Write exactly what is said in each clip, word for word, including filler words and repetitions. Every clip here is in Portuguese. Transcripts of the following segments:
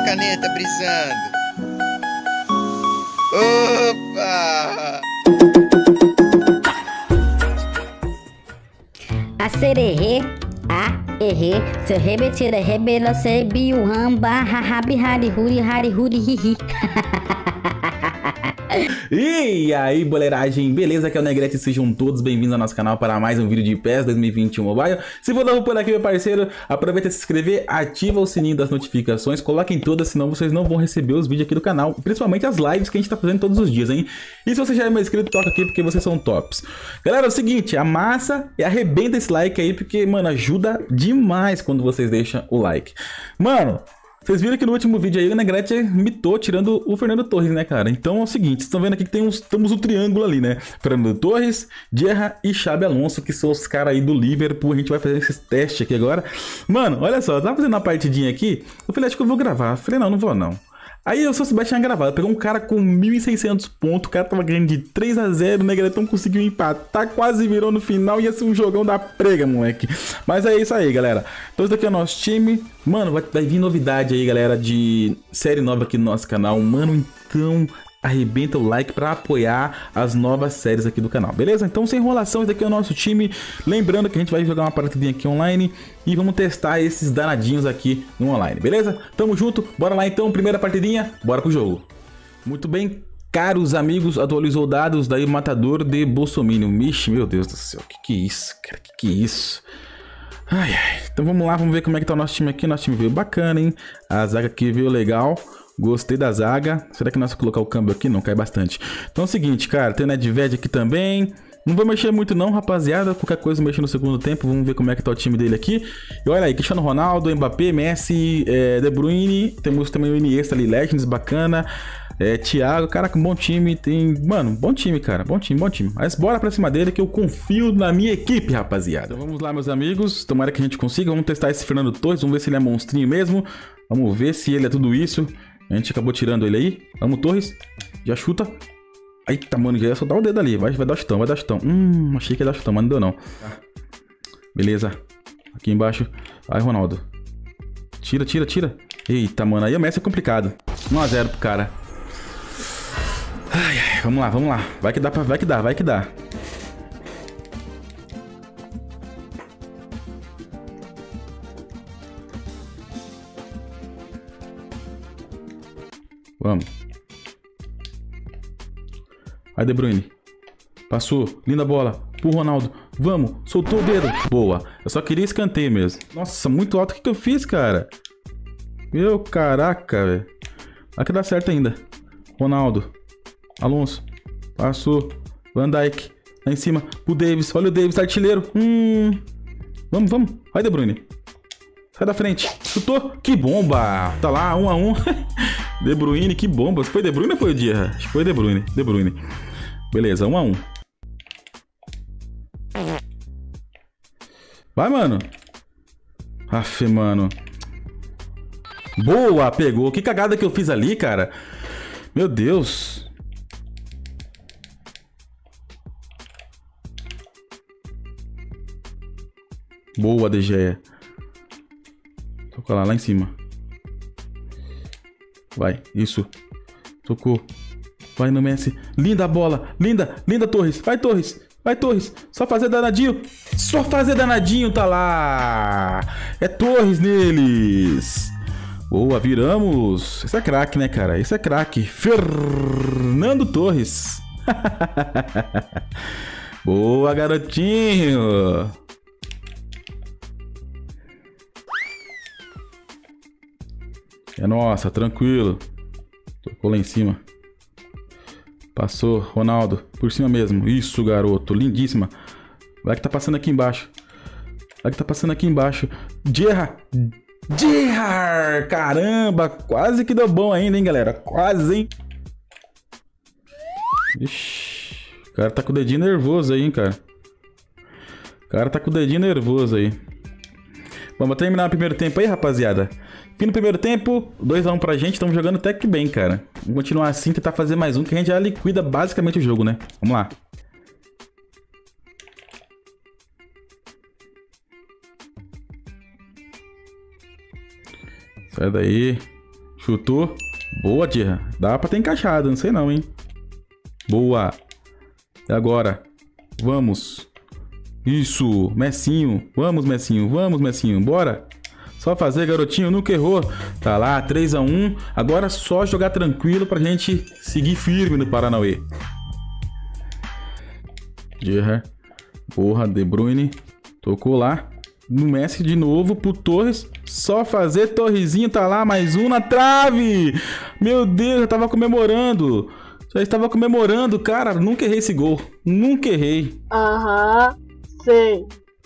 minha caneta brisando. Opa! A sererê, a errê, seu remetira, rebela, sebiu, ramba, hahabi, hari, huri, hari, huri, hihi. E aí, boleiragem, beleza? Aqui é o Negrete, sejam todos bem-vindos ao nosso canal para mais um vídeo de P E S dois mil e vinte e um Mobile. Se for novo por aqui, meu parceiro, aproveita e se inscrever, ativa o sininho das notificações, coloquem todas, senão vocês não vão receber os vídeos aqui do canal, principalmente as lives que a gente tá fazendo todos os dias, hein? E se você já é meu inscrito, toca aqui porque vocês são tops. Galera, é o seguinte, amassa e arrebenta esse like aí, porque, mano, ajuda demais quando vocês deixam o like. Mano... Vocês viram que no último vídeo aí o Negrete mitou tirando o Fernando Torres, né, cara? Então é o seguinte, vocês estão vendo aqui que tem uns, temos o um triângulo ali, né? Fernando Torres, Dierra e Xabi Alonso, que são os caras aí do Liverpool. A gente vai fazer esses testes aqui agora. Mano, olha só, eu tava fazendo uma partidinha aqui, eu falei, acho que eu vou gravar. Eu falei, não, não vou não. Aí eu só soubesse tinha gravado, pegou um cara com mil e seiscentos pontos, o cara tava ganhando de três a zero, o Negretão conseguiu empatar, quase virou no final, ia ser um jogão da prega, moleque. Mas é isso aí, galera. Então esse daqui é o nosso time. Mano, vai, vai vir novidade aí, galera, de série nova aqui no nosso canal. Mano, então... arrebenta o like para apoiar as novas séries aqui do canal, beleza? Então, sem enrolação, esse daqui é o nosso time. Lembrando que a gente vai jogar uma partidinha aqui online e vamos testar esses danadinhos aqui no online, beleza? Tamo junto, bora lá então, primeira partidinha, bora pro jogo. Muito bem, caros amigos, atualizou dados daí Matador de Bolsominion. Mixe, meu Deus do céu, que que é isso, cara, que que é isso? Ai, ai. Então vamos lá, vamos ver como é que tá o nosso time aqui. Nosso time veio bacana, hein? A zaga aqui veio legal. Gostei da zaga. Será que nós vamos colocar o câmbio aqui? Não, cai bastante. Então é o seguinte, cara. Tem o Nedved aqui também. Não vou mexer muito não, rapaziada. Qualquer coisa mexer no segundo tempo. Vamos ver como é que tá o time dele aqui. E olha aí, Cristiano Ronaldo, Mbappé, Messi, é, De Bruyne. Temos também o Iniesta ali, Legends, bacana. É, Thiago, cara, com bom time. Tem, mano, bom time, cara. Bom time, bom time. Mas bora pra cima dele que eu confio na minha equipe, rapaziada. Então vamos lá, meus amigos. Tomara que a gente consiga. Vamos testar esse Fernando Torres. Vamos ver se ele é monstrinho mesmo. Vamos ver se ele é tudo isso. A gente acabou tirando ele aí. Vamos, Torres. Já chuta. Eita, mano, já ia só dar o dedo ali. Vai, vai dar chutão, vai dar chutão. Hum, achei que ia dar chutão, mas não deu não. Beleza. Aqui embaixo. Vai, Ronaldo. Tira, tira, tira. Eita, mano, aí o Messi é complicado. um a zero pro cara. Ai, ai, vamos lá, vamos lá. Vai que dá, pra, vai que dá, vai que dá. Vamos. Vai, De Bruyne. Passou. Linda bola. Pro Ronaldo. Vamos. Soltou o dedo. Boa. Eu só queria escanteio mesmo. Nossa, muito alto. O que, que eu fiz, cara? Meu caraca, velho. Vai que dá certo ainda. Ronaldo. Alonso. Passou. Van Dijk. Lá em cima. O Davis. Olha o Davis, artilheiro. Hum. Vamos, vamos. Vai, De Bruyne. Sai da frente. Chutou. Que bomba. Tá lá, um a um. De Bruyne, que bomba. Foi De Bruyne ou foi o Dierra? Acho que foi De Bruyne. De Bruyne. Beleza, um a um. Vai, mano. Aff, mano. Boa, pegou. Que cagada que eu fiz ali, cara. Meu Deus. Boa, De Gea. Toca lá, lá em cima. Vai, isso. Tocou. Vai no Messi. Linda a bola. Linda, linda Torres. Vai, Torres. Vai, Torres. Só fazer danadinho. Só fazer danadinho, tá lá. É Torres neles. Boa, viramos. Esse é craque, né, cara? Esse é craque. Fernando Torres. Boa, garotinho. É nossa, tranquilo. Tocou lá em cima. Passou, Ronaldo. Por cima mesmo. Isso, garoto. Lindíssima. Vai que tá passando aqui embaixo. Vai que tá passando aqui embaixo. Dierra. Dierra. Caramba. Quase que deu bom ainda, hein, galera. Quase, hein. Ixi. O cara tá com o dedinho nervoso aí, hein, cara. O cara tá com o dedinho nervoso aí. Vamos terminar o primeiro tempo aí, rapaziada. Fim do primeiro tempo, dois a um pra gente. Estamos jogando até que bem, cara. Vamos continuar assim, tentar fazer mais um, que a gente já liquida basicamente o jogo, né? Vamos lá. Sai daí. Chutou. Boa, Tirra. Dá pra ter encaixado, não sei não, hein. Boa. E agora? Vamos. Isso, Messinho. Vamos, Messinho. Vamos, Messinho. Bora. Só fazer, garotinho. Nunca errou. Tá lá, três a um. Agora é só jogar tranquilo pra gente seguir firme no Paranauê. Gerrard. Porra, De Bruyne. Tocou lá. No Messi de novo pro Torres. Só fazer, Torrezinho tá lá. Mais um na trave. Meu Deus, eu tava comemorando. Já estava comemorando, cara. Nunca errei esse gol. Nunca errei. Aham, sei.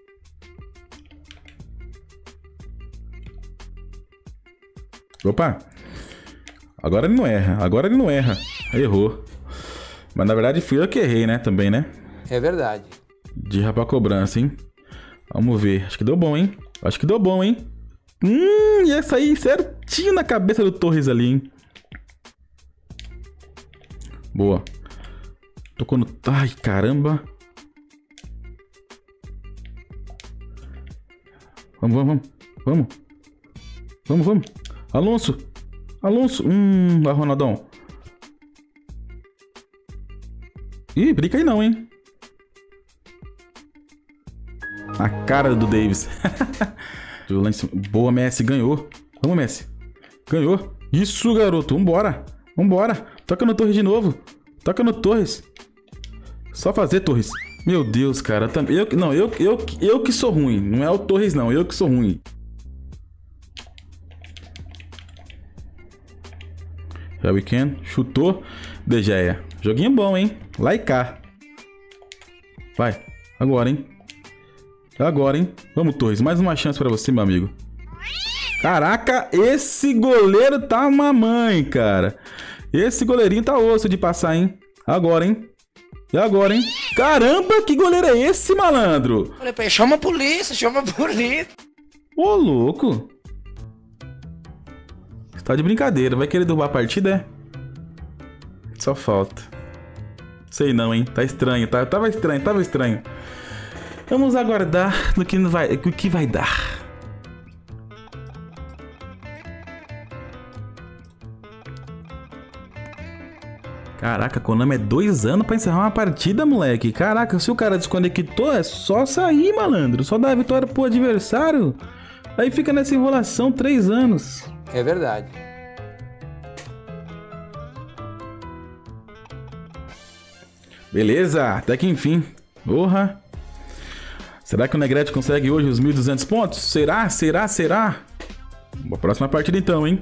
Opa. Agora ele não erra. Agora ele não erra. Errou. Mas na verdade fui eu que errei, né? Também, né? É verdade. De pra cobrança, hein? Vamos ver. Acho que deu bom, hein? Acho que deu bom, hein? Hum, ia sair certinho na cabeça do Torres ali, hein? Boa. Tocou no... Ai, caramba. Vamos, vamos, vamos. Vamos. Vamos, vamos. Alonso. Alonso. Hum, vai, Ronaldão. Ih, brinca aí não, hein? A cara do Davis. Lá em cima. Boa, Messi. Ganhou. Vamos, Messi. Ganhou. Isso, garoto. Vambora. Vambora. Toca no Torres de novo. Toca no Torres. Só fazer, Torres. Meu Deus, cara. Eu, não, eu, eu, eu que sou ruim. Não é o Torres, não. Eu que sou ruim. Here we can. Chutou. De Gea. Joguinho bom, hein? Lá e cá. Vai. Agora, hein? Agora, hein? Vamos, Torres. Mais uma chance pra você, meu amigo. Caraca, esse goleiro tá uma mãe, cara. Esse goleirinho tá osso de passar, hein? Agora, hein? E agora, hein? Caramba, que goleiro é esse, malandro? Falei pra ele, chama a polícia, chama a polícia. Ô, louco. Você tá de brincadeira. Vai querer derrubar a partida, é? Só falta. Sei não, hein? Tá estranho, tá? Tava estranho, tava estranho. Vamos aguardar no que vai, o que vai dar. Caraca, Konami é dois anos pra encerrar uma partida, moleque. Caraca, se o cara desconectou, é só sair, malandro. Só dar a vitória pro adversário. Aí fica nessa enrolação três anos. É verdade. Beleza, até que enfim. Porra. Será que o Negrete consegue hoje os mil e duzentos pontos? Será? Será? Será? Uma próxima partida então, hein?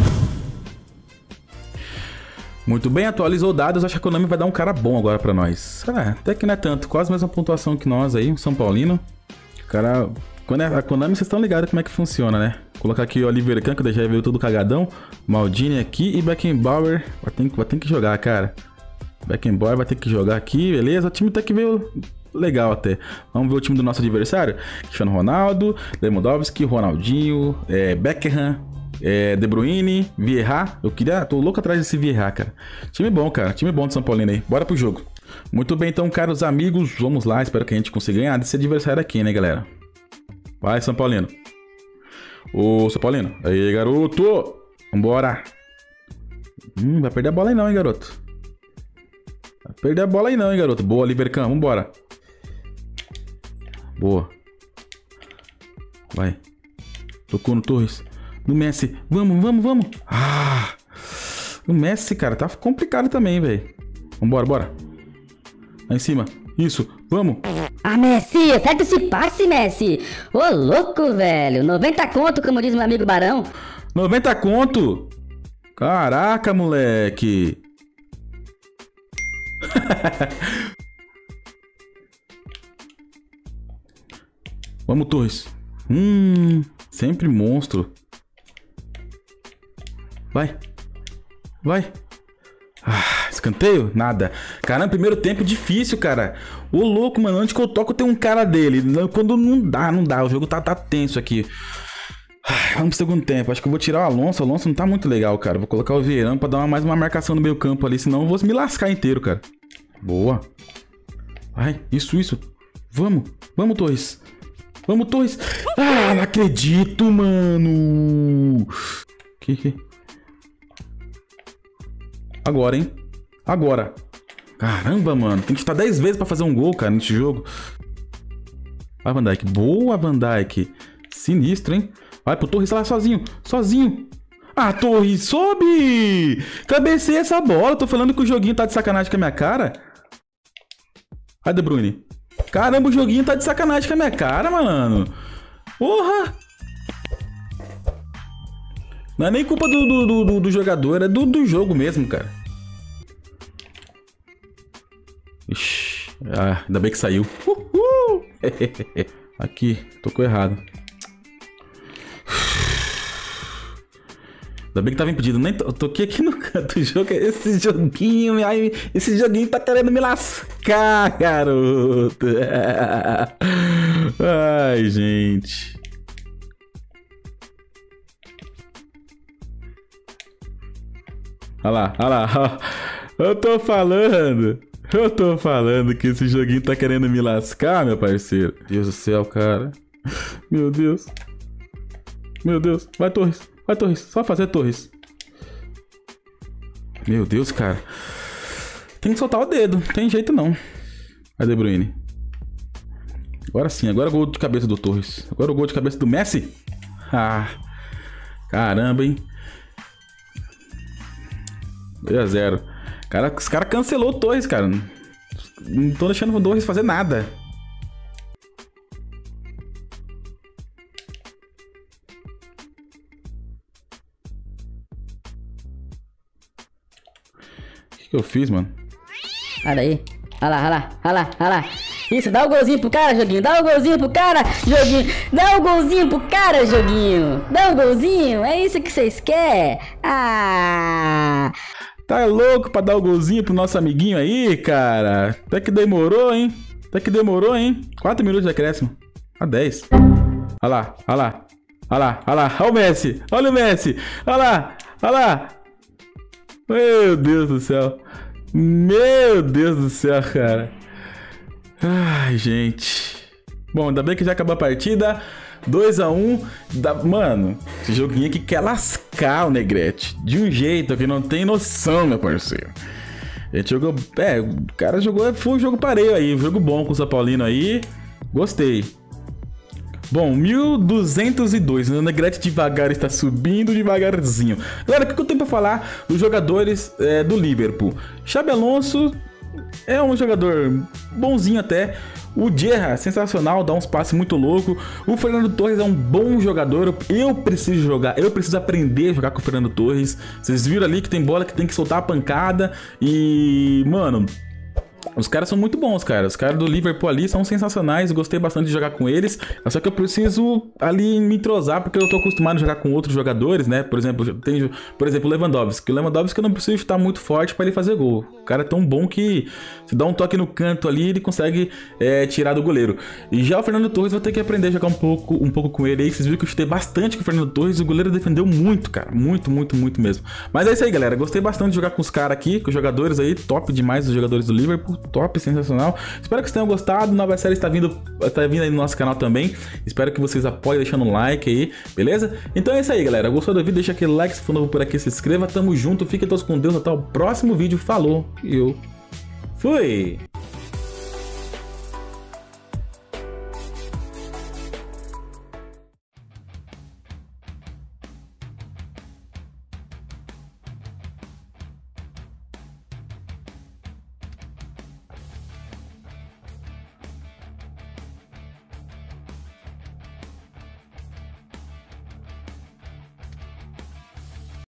Muito bem, atualizou dados. Acho que a Konami vai dar um cara bom agora pra nós. É, até que não é tanto. Quase a mesma pontuação que nós aí, o São Paulino. O cara... Quando é a Konami, vocês estão ligados como é que funciona, né? Vou colocar aqui o Oliver Kahn, que já veio tudo cagadão. Maldini aqui e Beckenbauer. Vai ter, vai ter que jogar, cara. Beckenbauer vai ter que jogar aqui, beleza? O time até que veio... legal até. Vamos ver o time do nosso adversário. Cristiano Ronaldo, Lewandowski, Ronaldinho, é, Beckham, é, De Bruyne, Vieira. Eu queria... Tô louco atrás desse Vieira, cara. Time bom, cara. Time bom de São Paulino aí. Bora pro jogo. Muito bem, então, caros amigos. Vamos lá. Espero que a gente consiga ganhar desse adversário aqui, né, galera? Vai, São Paulino. Ô, São Paulino. Aí, garoto. Vambora. Hum, vai perder a bola aí não, hein, garoto. Vai perder a bola aí não, hein, garoto. Boa, Oliver Kahn. Vambora. Boa. Vai. Tocou no Torres. No Messi. Vamos, vamos, vamos. Ah. O Messi, cara, tá complicado também, velho. Vambora, bora. Lá em cima. Isso. Vamos. Ah, Messi, acerta esse passe, Messi. Ô, louco, velho. noventa conto, como diz meu amigo Barão. noventa conto? Caraca, moleque. Vamos, Torres. Hum, sempre monstro. Vai. Vai. Ah, escanteio? Nada. Caramba, primeiro tempo difícil, cara. Ô, louco, mano. Onde que eu toco tem um cara dele. Quando não dá, não dá. O jogo tá, tá tenso aqui. Ah, vamos pro segundo tempo. Acho que eu vou tirar o Alonso. O Alonso não tá muito legal, cara. Vou colocar o Vieira pra dar uma, mais uma marcação no meio campo ali. Senão eu vou me lascar inteiro, cara. Boa. Vai. Isso, isso. Vamos. Vamos, Torres. Vamos, Torres. Ah, não acredito, mano. Que, que... Agora, hein? Agora. Caramba, mano. Tem que estar dez vezes pra fazer um gol, cara, nesse jogo. Vai, Van Dijk. Boa, Van Dijk. Sinistro, hein? Vai pro Torres lá sozinho. Sozinho. Ah, Torres, sobe! Cabeceia essa bola. Tô falando que o joguinho tá de sacanagem com a minha cara. Vai, De Bruyne. Caramba, o joguinho tá de sacanagem com a minha cara, mano. Porra! Não é nem culpa do, do, do, do jogador, é do, do jogo mesmo, cara. Ixi, ah, ainda bem que saiu. Uhul. Aqui, tocou errado. Ainda bem que tava impedido. Nem to toquei aqui no canto do jogo. Esse joguinho, ai, esse joguinho tá querendo me lascar, garoto. Ai, gente. Olha lá, olha lá. Eu tô falando. Eu tô falando que esse joguinho tá querendo me lascar, meu parceiro. Deus do céu, cara. Meu Deus. Meu Deus. Vai, Torres. Vai, Torres. Só fazer, Torres. Meu Deus, cara. Tem que soltar o dedo. Não tem jeito, não. Vai, De Bruyne. Agora sim. Agora o gol de cabeça do Torres. Agora o gol de cabeça do Messi. Ah. Caramba, hein. dois a zero. Cara, os caras cancelou o Torres, cara. Não tô deixando o Torres fazer nada. O que, que eu fiz, mano? Olha aí. Olha lá, olha lá, olha lá, olha lá. Isso, dá o golzinho pro cara, joguinho. Dá o golzinho pro cara, joguinho. Dá o golzinho pro cara, joguinho. Dá o golzinho. É isso que vocês querem? Ah... Tá louco pra dar o golzinho pro nosso amiguinho aí, cara? Até que demorou, hein? Até que demorou, hein? quatro minutos de acréscimo. A dez. Olha lá, olha lá. Olha lá, olha lá. Olha o Messi. Olha o Messi. Olha lá, olha lá. Meu Deus do céu. Meu Deus do céu, cara. Ai, gente. Bom, ainda bem que já acabou a partida. dois a um. Da... Mano, esse joguinho aqui quer lascar o Negrete. De um jeito que não tem noção, meu parceiro. A gente jogou... É, o cara jogou... Foi um jogo pareio aí. Um jogo bom com o São Paulino aí. Gostei. Bom, mil duzentos e dois. O Negrete devagar está subindo devagarzinho. Galera, o que eu tenho pra falar dos jogadores é, do Liverpool? Xabi Alonso é um jogador bonzinho até. O Gerrard, sensacional, dá uns passes muito louco. O Fernando Torres é um bom jogador. Eu preciso jogar, eu preciso aprender a jogar com o Fernando Torres. Vocês viram ali que tem bola que tem que soltar a pancada. E, mano... Os caras são muito bons, cara. Os caras do Liverpool ali são sensacionais. Gostei bastante de jogar com eles. Só que eu preciso ali me entrosar, porque eu tô acostumado a jogar com outros jogadores, né? Por exemplo, tem, por exemplo, o Lewandowski. O Lewandowski eu não preciso estar muito forte para ele fazer gol. O cara é tão bom que se dá um toque no canto ali, ele consegue é, tirar do goleiro. E já o Fernando Torres, vou ter que aprender a jogar um pouco, um pouco com ele aí. Vocês viram que eu chutei bastante com o Fernando Torres. O goleiro defendeu muito, cara. Muito, muito, muito mesmo. Mas é isso aí, galera. Gostei bastante de jogar com os caras aqui, com os jogadores aí. Top demais os jogadores do Liverpool. Top, sensacional. Espero que vocês tenham gostado. Nova série está vindo, está vindo aí no nosso canal também. Espero que vocês apoiem deixando um like aí, beleza? Então é isso aí, galera. Gostou do vídeo? Deixa aquele like. Se for novo por aqui, se inscreva. Tamo junto. Fiquem todos com Deus. Até o próximo vídeo. Falou. E eu fui.